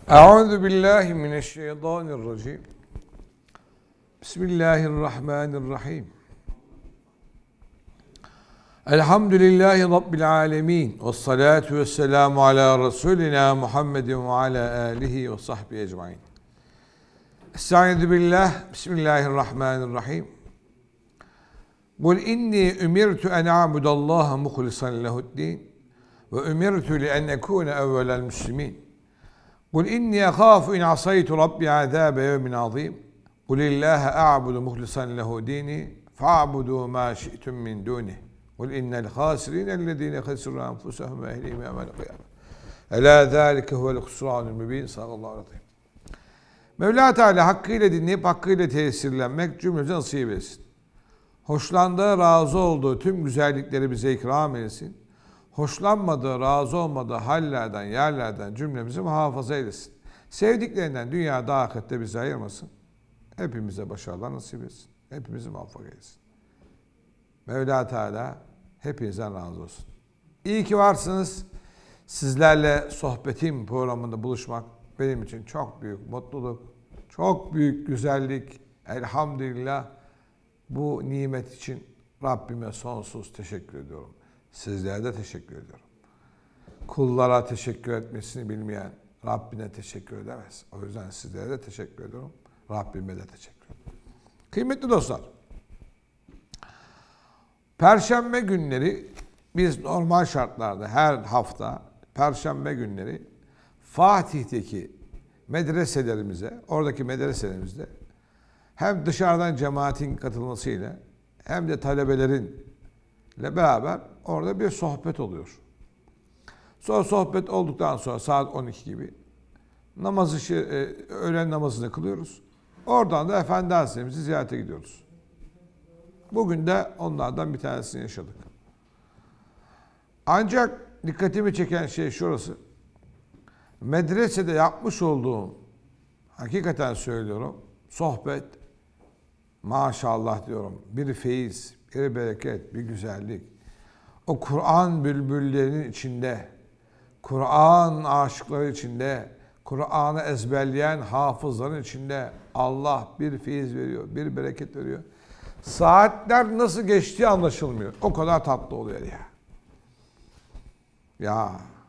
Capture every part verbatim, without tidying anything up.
Euzu billahi mineşşeytanirracim. Bismillahirrahmanirrahim. Elhamdülillahi Rabbil alemin. Vessalatu vesselamu ala Resulina Muhammedin ve ala alihi ve sahbihi ecmain. Estaizu billah. Bismillahirrahmanirrahim. Kul inni umirtu en a'budallaha muhlisan lehu'd-din ve umirtu li en ekune evvelel müslimin. Kul inni akhafu in asaytu rabbi azabe yevmin azim. Kul illaha a'budu muhlisan lehu dini fa'budu ma şi'tum min dunih. Kul innel khasirinellezine khasiru enfusahum ve ehlihim yevmel kıyamet. Ela zâlike huvel husranul mübin. Sallallahu aleyhi ve sellem. Mevla Teala hakkıyla dinleyip hakkıyla tesirlenmek cümlemize nasip etsin. Hoşlandığı, razı olduğu tüm güzellikleri bize ikram etsin. Hoşlanmadığı, razı olmadığı hallerden, yerlerden cümlemizi muhafaza eylesin. Sevdiklerinden dünyada, ahirette bizi ayırmasın. Hepimize başarılar nasip etsin. Hepimizi muvaffak eylesin. Mevla Teala hepinizden razı olsun. İyi ki varsınız. Sizlerle sohbetim programında buluşmak benim için çok büyük mutluluk, çok büyük güzellik. Elhamdülillah bu nimet için Rabbime sonsuz teşekkür ediyorum. Sizlere de teşekkür ediyorum. Kullara teşekkür etmesini bilmeyen Rabbine teşekkür edemez. O yüzden sizlere de teşekkür ediyorum. Rabbime de teşekkür ediyorum. Kıymetli dostlar, Perşembe günleri biz normal şartlarda her hafta Perşembe günleri Fatih'teki medreselerimize, oradaki medreselerimizde hem dışarıdan cemaatin katılmasıyla hem de talebelerin ile beraber orada bir sohbet oluyor. Sonra sohbet olduktan sonra saat on iki gibi namazı, öğlen namazını kılıyoruz. Oradan da Efendi Hazretlerimizi ziyarete gidiyoruz. Bugün de onlardan bir tanesini yaşadık. Ancak dikkatimi çeken şey şurası. Medresede yapmış olduğum, hakikaten söylüyorum, sohbet, maşallah diyorum, bir feyiz, bir bereket, bir güzellik. O Kur'an bülbüllerinin içinde, Kur'an aşıkları içinde, Kur'an'ı ezberleyen hafızların içinde Allah bir feyiz veriyor, bir bereket veriyor. Saatler nasıl geçtiği anlaşılmıyor. O kadar tatlı oluyor ya. Ya.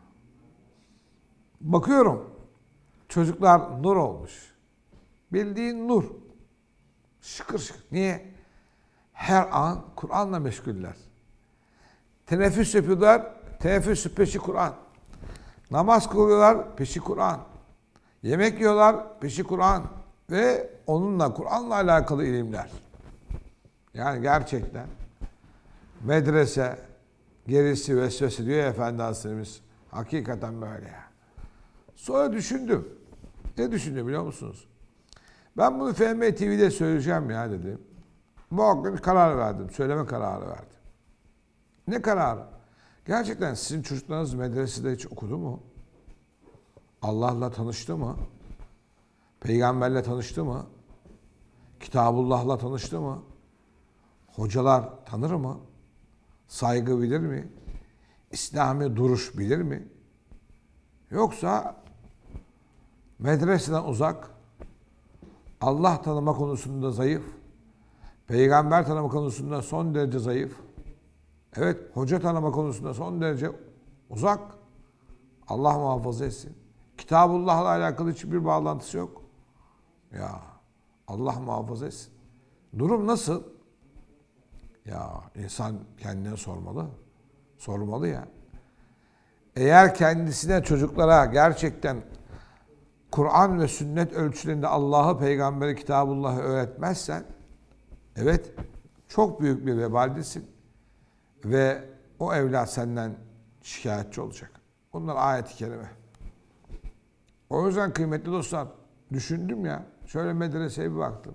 Bakıyorum, çocuklar nur olmuş. Bildiğin nur. Şıkır şıkır. Niye? Her an Kur'an'la meşguller. Teneffüs yapıyorlar, teneffüs peşi Kur'an. Namaz kılıyorlar, peşi Kur'an. Yemek yiyorlar, peşi Kur'an. Ve onunla, Kur'an'la alakalı ilimler. Yani gerçekten medrese, gerisi vesvese diyor ya Efendi Hazretlerimiz. Hakikaten böyle ya. Sonra düşündüm. Ne düşündüm biliyor musunuz? Ben bunu F M T V'de söyleyeceğim ya dedim. Muhakkak karar verdim. Söyleme kararı verdim. Ne kararı? Gerçekten sizin çocuklarınız medresede hiç okudu mu? Allah'la tanıştı mı? Peygamberle tanıştı mı? Kitabullah'la tanıştı mı? Hocalar tanır mı? Saygı bilir mi? İslami duruş bilir mi? Yoksa medreseden uzak, Allah tanıma konusunda zayıf, peygamber tanıma konusunda son derece zayıf, evet hoca tanıma konusunda son derece uzak, Allah muhafaza etsin. Kitabullah'la alakalı hiçbir bağlantısı yok. Ya Allah muhafaza etsin. Durum nasıl? Ya insan kendine sormalı. Sormalı ya. Eğer kendisine, çocuklara gerçekten Kur'an ve sünnet ölçülerinde Allah'ı, peygamberi, Kitabullah'ı öğretmezsen, evet çok büyük bir vebaldesin ve o evlat senden şikayetçi olacak. Bunlar ayet-i kerime. O yüzden kıymetli dostlar, düşündüm ya, şöyle medreseye bir baktım.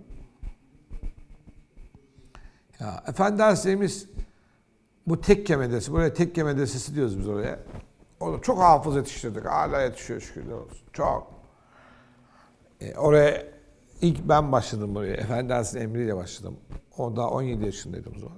Ya Efendi Hazretlerimiz bu tekke medresi, buraya tekke medresesi diyoruz biz oraya. Orada çok hafız yetiştirdik, hala yetişiyor şükürler olsun. Çok. E, oraya ilk ben başladım buraya. Efendi Hazretleri emriyle başladım. Orada on yedi yaşındaydım o zaman.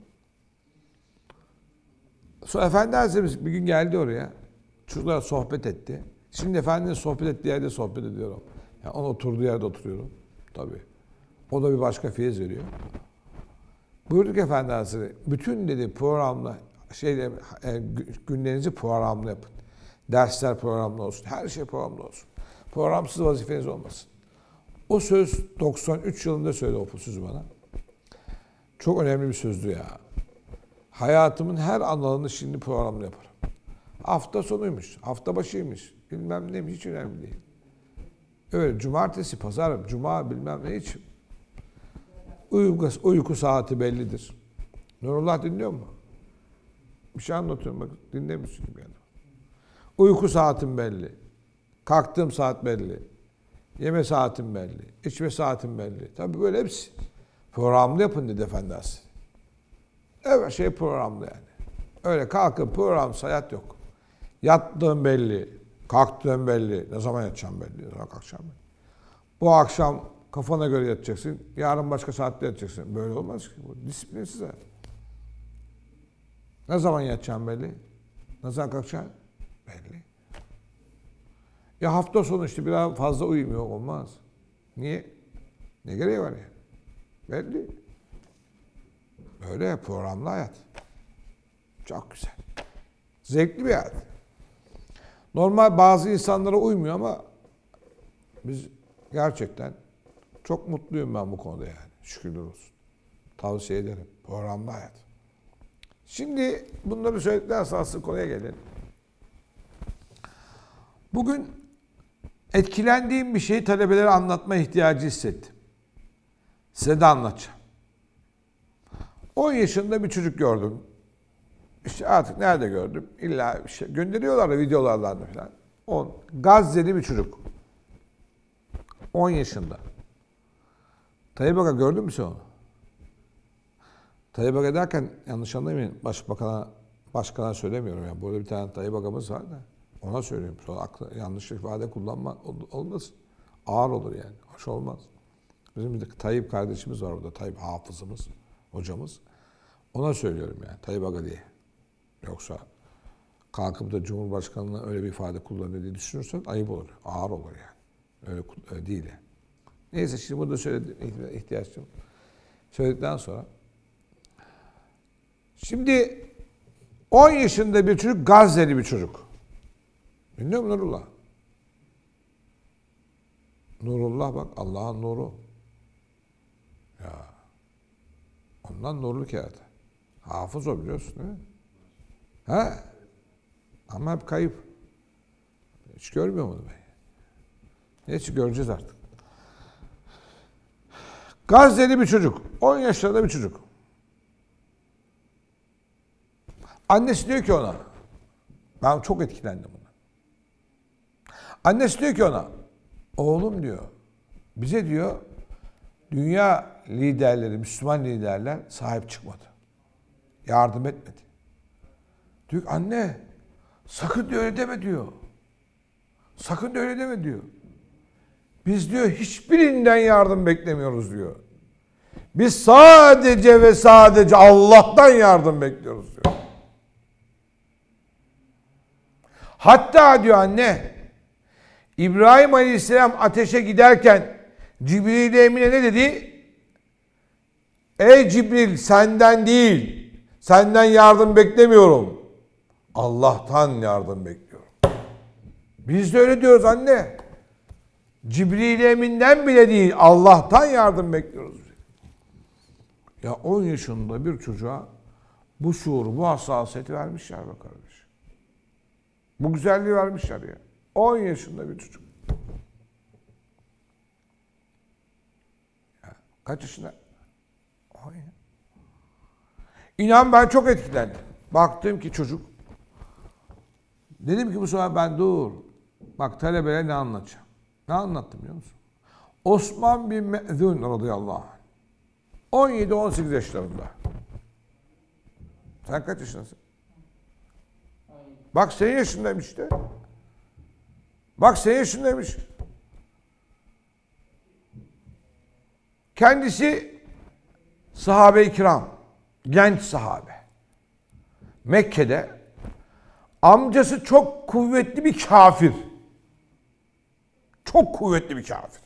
Sonra Efendi Hazretlerimiz bir gün geldi oraya. Çocuklarla sohbet etti. Şimdi efendinin sohbet ettiği yerde sohbet ediyorum. Yani onun oturduğu yerde oturuyorum. Tabii. O da bir başka feyiz veriyor. Buyurduk Efendi Hazretleri, bütün dedi programla, şeyle, e, günlerinizi programlı yapın. Dersler programlı olsun, her şey programlı olsun. Programsız vazifeniz olmasın. O söz doksan üç yılında söyledi o sözü bana. Çok önemli bir sözdü ya. Hayatımın her alanını şimdi programlı yaparım. Hafta sonuymuş, hafta başıymış, bilmem neymiş, hiç önemli değil. Öyle cumartesi, pazar, cuma bilmem ne hiç. Uyku, uyku saati bellidir. Nurullah dinliyor mu? Bir şey anlatıyorum bak, dinlemiyorsun gibi yani. Uyku saatim belli. Kalktığım saat belli. Yeme saatim belli. İçme saatim belli. Tabii böyle hepsi. Programlı yapın dedi Efendi Hazretleri. Evet şey programlı yani. Öyle kalkıp programsız hayat yok. Yattığım belli. Kalktığım belli. Ne zaman yatacağım belli. Ne zaman kalkacağım belli. Bu akşam kafana göre yatacaksın. Yarın başka saatte yatacaksın. Böyle olmaz ki. Bu disiplinsiz hayat. Ne zaman yatacağım belli. Ne zaman kalkacağım belli. Ya hafta sonu işte biraz fazla uyumuyor olmaz. Niye? Ne gereği var ya? Belli. Böyle programlı hayat. Çok güzel. Zevkli bir hayat. Normal bazı insanlara uymuyor ama biz gerçekten çok mutluyum ben bu konuda yani. Şükürler olsun. Tavsiye ederim. Programlı hayat. Şimdi bunları söyledikten sonra asıl konuya gelelim. Bugün etkilendiğim bir şeyi talebelere anlatma ihtiyacı hissettim. Size de anlatacağım. on yaşında bir çocuk gördüm. İşte artık nerede gördüm? İlla bir şey gönderiyorlar da videolardan da falan. on. Gazze'li bir çocuk. on yaşında. Tayyip Aga gördün mü sen onu? Tayyip Aga derken yanlış anlamayın. Başbakan'a, başkana söylemiyorum. Yani. Burada bir tane Tayyip Aga'mız var da ona söylüyorum. Sonra aklı, yanlış ifade kullanma olmasın. Ağır olur yani. Hoş olmaz. Bizim bir Tayyip kardeşimiz var burada. Tayyip hafızımız, hocamız. Ona söylüyorum yani. Tayyip Aga diye. Yoksa kalkıp da Cumhurbaşkanı'na öyle bir ifade kullanıyor diye düşünürsen ayıp olur. Ağır olur yani. Öyle, öyle değil yani. Neyse şimdi burada söyledim. İhtiyaçım. Söyledikten sonra. Şimdi on yaşında bir çocuk, Gazze'li bir çocuk. Biliyor musun Nurullah? Nurullah bak Allah'ın nuru. Ya. Ondan nurlu kağıt. Hafız o biliyorsun değil mi? Ha? Ama hep kayıp. Hiç görmüyor mu ben? Neyse göreceğiz artık. Gazze'li bir çocuk. on yaşlarında bir çocuk. Annesi diyor ki ona, ben çok etkilendim buna. Annesi diyor ki ona, oğlum diyor, bize diyor, dünya liderleri, Müslüman liderler sahip çıkmadı. Yardım etmedi. Diyor ki, anne, sakın diyor öyle deme diyor. Sakın öyle deme diyor. Biz diyor hiçbirinden yardım beklemiyoruz diyor. Biz sadece ve sadece Allah'tan yardım bekliyoruz diyor. Hatta diyor anne, İbrahim Aleyhisselam ateşe giderken Cibril Emin'e ne dedi? Ey Cibril senden değil, senden yardım beklemiyorum. Allah'tan yardım bekliyorum. Biz de öyle diyoruz anne. Cibril Emin'den bile değil, Allah'tan yardım bekliyoruz. Ya on yaşında bir çocuğa bu şuuru, bu hassasiyeti vermişler be kardeş. Bu güzelliği vermişler ya. on yaşında bir çocuk. Ya, kaç yaşında? on ya. İnan ben çok etkilendim. Baktım ki çocuk. Dedim ki bu sefer ben dur. Bak talebeye ne anlatacağım? Ne anlattım biliyor musun? Osman bin Me'zun radıyallahu anh. on yedi on sekiz yaşlarında. Sen kaç yaşındasın? Bak senin yaşındaymış işte. Bak senin yaşındaymış. Kendisi sahabe-i kiram. Genç sahabe. Mekke'de amcası çok kuvvetli bir kafir. Çok kuvvetli bir kafir.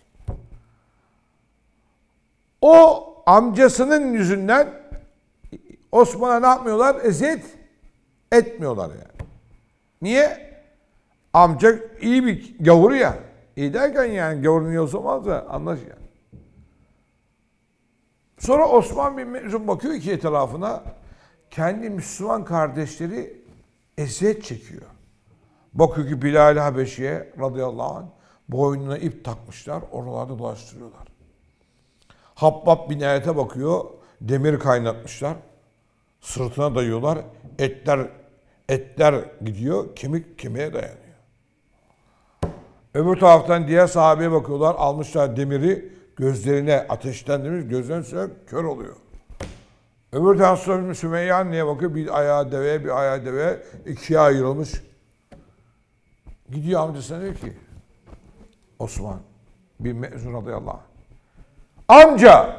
O amcasının yüzünden Osman'a ne yapmıyorlar? Eziyet etmiyorlar yani. Niye? Amca iyi bir gavur ya. İyi derken yani gavurun iyi olmaz da anlaş yani. Sonra Osman bin Mezun bakıyor ki etrafına, kendi Müslüman kardeşleri eziyet çekiyor. Bakıyor ki Bilal-i Habeşi'ye radıyallahu anh boynuna ip takmışlar, oralarda dolaştırıyorlar. Habbab bin Eret'e bakıyor, demir kaynatmışlar, sırtına dayıyorlar, etler etler gidiyor, kemik kemiğe dayanıyor. Öbür taraftan diğer sahabeye bakıyorlar, almışlar demiri, gözlerine ateşlendirmiş, gözlerine sürekli kör oluyor. Öbür taraftan Sümeyye anneye bakıyor, bir ayağı deveye, bir ayağı deveye, ikiye ayrılmış. Gidiyor amcasına diyor ki, Osman bin Mezun radıyallahu anh, amca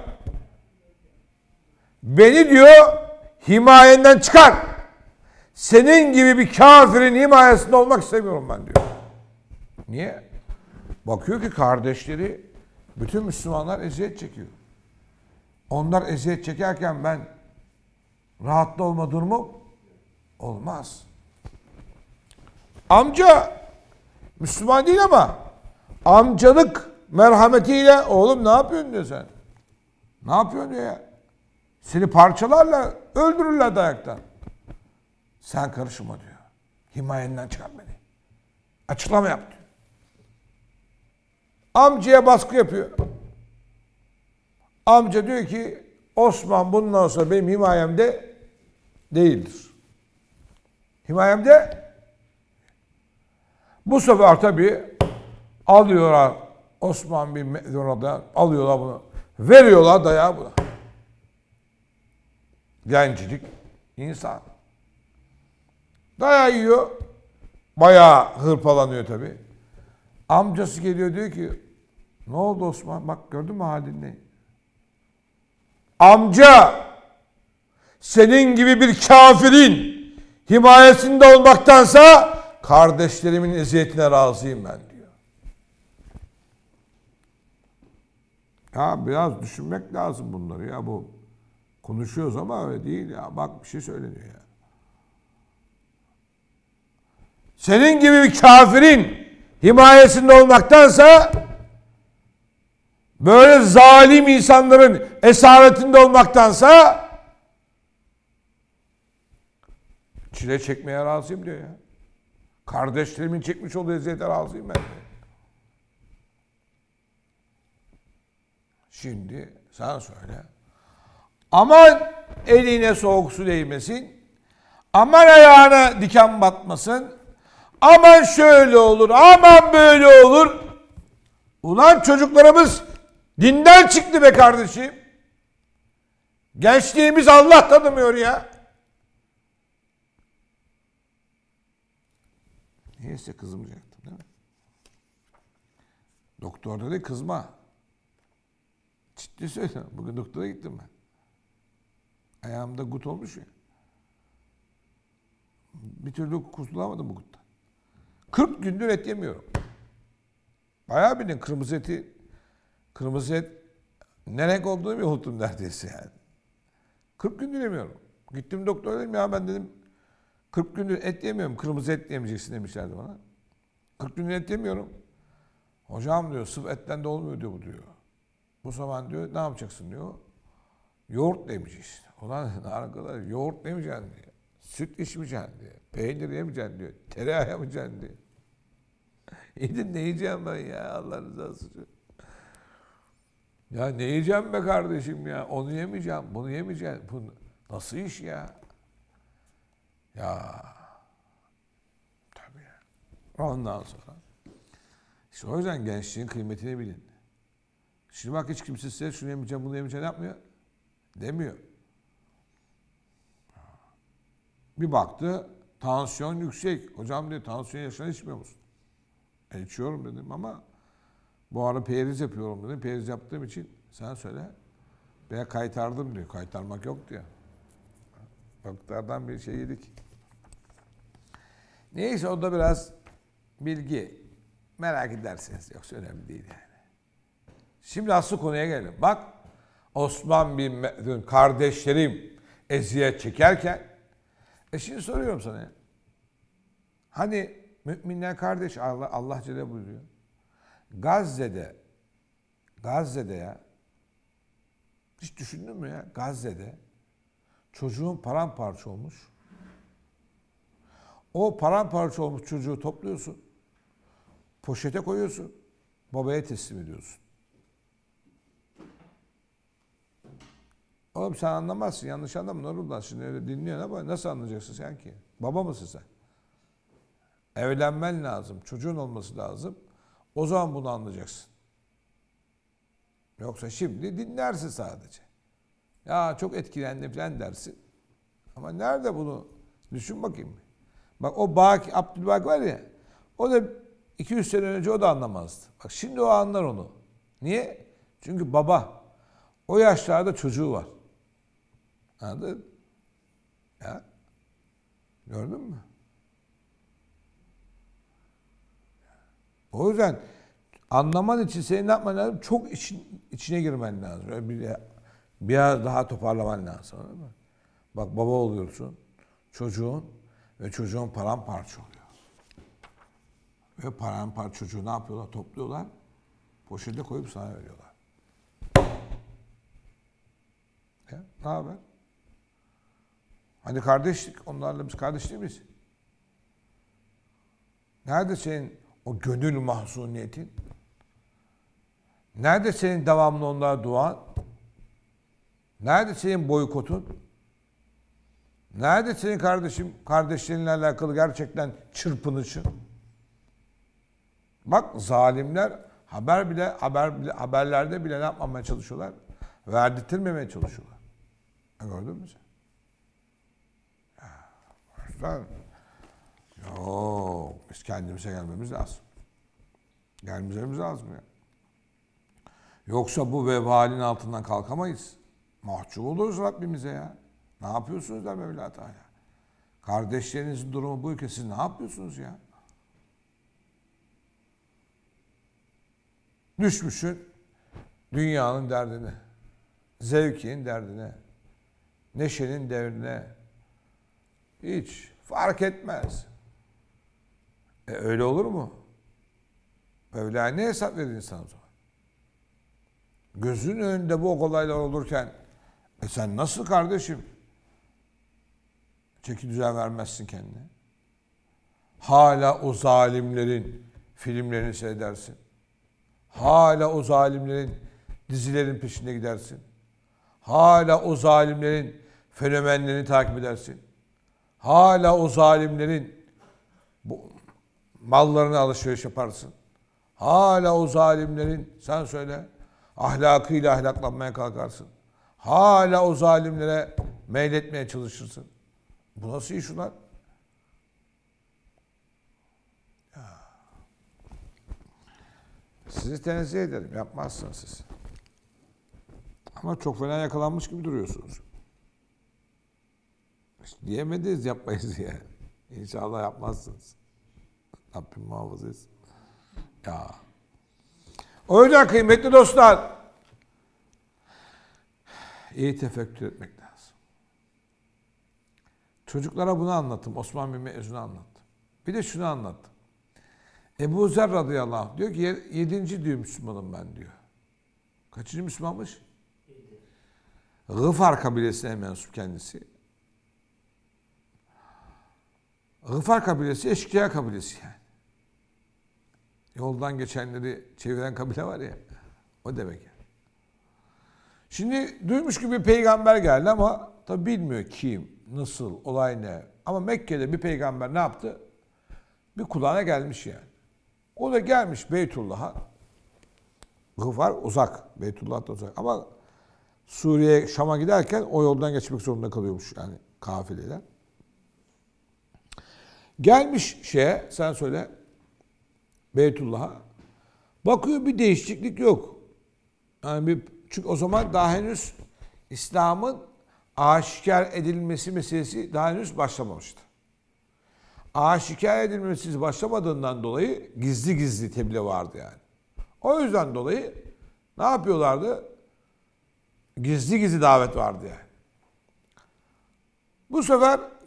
beni diyor himayenden çıkar. Senin gibi bir kafirin himayesinde olmak istemiyorum ben diyor. Niye? Bakıyor ki kardeşleri, bütün Müslümanlar eziyet çekiyor. Onlar eziyet çekerken ben rahatlı olma durumum olmaz. Amca Müslüman değil ama amcalık merhametiyle oğlum ne yapıyorsun diyor sen. Ne yapıyorsun diyor ya. Seni parçalarla öldürürler dayaktan. Sen karışma diyor. Himayenden çıkar beni. Açıklama yap diyor. Amcaya baskı yapıyor. Amca diyor ki Osman bundan sonra benim himayemde değildir. Himayemde. Bu sefer tabii alıyorlar Osman bin Mezun'a, alıyorlar bunu. Veriyorlar dayağı buna. Gencecik insan. Dayağı yiyor. Bayağı hırpalanıyor tabii. Amcası geliyor diyor ki ne oldu Osman? Bak gördün mü halini? Amca senin gibi bir kafirin himayesinde olmaktansa kardeşlerimin eziyetine razıyım ben diyor. Ya biraz düşünmek lazım bunları ya bu. Konuşuyoruz ama öyle değil ya. Bak bir şey söyleniyor ya. Senin gibi bir kafirin himayesinde olmaktansa böyle zalim insanların esaretinde olmaktansa çile çekmeye razıyım diyor ya. Kardeşlerimin çekmiş olduğu eziyete razıyım ben diyor. Şimdi sen söyle. Aman eline soğuk su değmesin. Aman ayağına diken batmasın. Aman şöyle olur, aman böyle olur. Ulan çocuklarımız dinden çıktı be kardeşim. Gençliğimiz Allah tanımıyor ya. Neyse kızmayacaktım değil mi? Doktor dedi kızma. Ciddi söylüyorum. Bugün doktora gittim ben. Ayağımda gut olmuş ya. Bir türlü kurtulamadım bu guttan. kırk gündür et yemiyorum. Bayağı bilin kırmızı eti, kırmızı et ne renk olduğunu bir unuttum neredeyse yani. kırk gündür yemiyorum. Gittim doktora dedim ya ben dedim kırk gündür et yemiyorum. Kırmızı et yemeyeceksin demişlerdi bana. kırk gündür et yemiyorum. Hocam diyor sırf etten de olmuyor diyor bu diyor. Bu zaman diyor ne yapacaksın diyor. Yoğurt yemeyeceksin. Ulan arkadaş yoğurt yemeyeceksin diyor. Süt içmeyeceksin diyor. Peynir yemeyeceksin diyor. Tereyağı yemeyeceksin diyor. İyi ne yiyeceğim ben ya Allah rızası için. Ya ne yiyeceğim be kardeşim ya. Onu yemeyeceğim, bunu yemeyeceğim. Bu nasıl iş ya? Ya. Tabii ya. Ondan sonra. İşte o yüzden gençliğin kıymetini bilin. Şimdi bak hiç kimse size şunu yemeyeceğim, bunu yemeyeceğim yapmıyor. Demiyor. Bir baktı tansiyon yüksek. Hocam diyor tansiyon yaşayan içmiyor musun? E içiyorum dedim ama bu ara periz yapıyorum dedim. Periz yaptığım için sen söyle. Veya kaytardım diyor. Kaytarmak yok diyor. Doktordan bir şey yedik. Neyse o da biraz bilgi. Merak edersiniz. Yoksa önemli değil yani. Şimdi asıl konuya gelelim. Bak Osman bin Mezun kardeşlerim eziyet çekerken e şimdi soruyorum sana ya. Hani müminler kardeş Allah, Allah Celle buyuruyor. Gazze'de Gazze'de ya hiç düşündün mü ya? Gazze'de çocuğun paramparça olmuş. O paramparça olmuş çocuğu topluyorsun. Poşete koyuyorsun. Babaya teslim ediyorsun. Oğlum sen anlamazsın. Yanlış anlama. Nurullah şimdi öyle dinliyorsun ama nasıl anlayacaksın sen ki? Baba mısın sen? Evlenmen lazım. Çocuğun olması lazım. O zaman bunu anlayacaksın. Yoksa şimdi dinlersin sadece. Ya çok etkilendim falan dersin. Ama nerede bunu? Düşün bakayım. Bak o Baki, Abdülbaki var ya, o da iki yüz sene önce o da anlamazdı. Bak şimdi o anlar onu. Niye? Çünkü baba o yaşlarda çocuğu var. Anladın? Ya. Gördün mü? O yüzden anlaman için senin ne yapman lazım? Çok için, içine girmen lazım. Öyle bir, biraz daha toparlaman lazım. Değil mi? Bak baba oluyorsun. Çocuğun ve çocuğun paramparça oluyor. Ve paramparça çocuğu ne yapıyorlar? Topluyorlar. Poşete koyup sana veriyorlar. Ya, ne haber? Hani kardeşlik, onlarla biz kardeş değil miyiz? Nerede senin o gönül mahzuniyetin? Nerede senin devamlı onlara duan? Nerede senin boykotun? Nerede senin kardeşim, kardeşlerinle alakalı gerçekten çırpınışın? Bak zalimler haber bile, haber bile, haberlerde bile ne yapmamaya çalışıyorlar? Verdirtmemeye çalışıyorlar. Gördün mü sen? Ya, yok, biz kendimize gelmemiz lazım. Gelmemiz lazım ya. Yoksa bu vebalin altından kalkamayız. Mahcup oluruz Rabbimize ya. Ne yapıyorsunuz der Mevla Teala. Kardeşlerinizin durumu buyken siz ne yapıyorsunuz ya? Düşmüşsün dünyanın derdine, zevkinin derdine, neşenin derdine. Hiç fark etmez. E öyle olur mu? Mevla ne hesap verir insan o zaman? Gözünün önünde bu olaylar olurken e sen nasıl kardeşim çeki düzen vermezsin kendine? Hala o zalimlerin filmlerini seyredersin. Hala o zalimlerin dizilerin peşinde gidersin. Hala o zalimlerin fenomenlerini takip edersin. Hala o zalimlerin bu mallarına alışveriş yaparsın. Hala o zalimlerin, sen söyle, ahlakıyla ahlaklanmaya kalkarsın. Hala o zalimlere meyletmeye çalışırsın. Bu nasıl iş ulan? Ya. Sizi tenzih ederim. Yapmazsınız siz. Ama çok fena yakalanmış gibi duruyorsunuz. İşte diyemediniz yapmayız diye. İnşallah yapmazsınız. Rabbim muhafaza etsin. Ya. O yüzden kıymetli dostlar, iyi tefekkür etmek lazım. Çocuklara bunu anlattım. Osman bin Mezun'u anlattım. Bir de şunu anlattım. Ebu Zer radıyallahu anh diyor ki yedinci diyor Müslümanım ben diyor. Kaçıncı Müslümanmış? Gıfar kabilesine mensup kendisi. Gıfar kabilesi eşkıya kabilesi yani. Yoldan geçenleri çeviren kabile var ya. O demek yani. Şimdi duymuş gibi bir peygamber geldi ama tabi bilmiyor kim, nasıl, olay ne. Ama Mekke'de bir peygamber ne yaptı? Bir kulağına gelmiş yani. O da gelmiş Beytullah'a. Gıfar uzak. Beytullah'ta uzak. Ama Suriye, Şam'a giderken o yoldan geçmek zorunda kalıyormuş yani kafileler. Gelmiş şeye, sen söyle, Beytullah'a. Bakıyor bir değişiklik yok. Yani bir, çünkü o zaman daha henüz İslam'ın aşikar edilmesi meselesi daha henüz başlamamıştı. aşikar edilmesi başlamadığından dolayı gizli gizli tebliğ vardı yani. O yüzden dolayı ne yapıyorlardı? Gizli gizli davet vardı yani. Bu sefer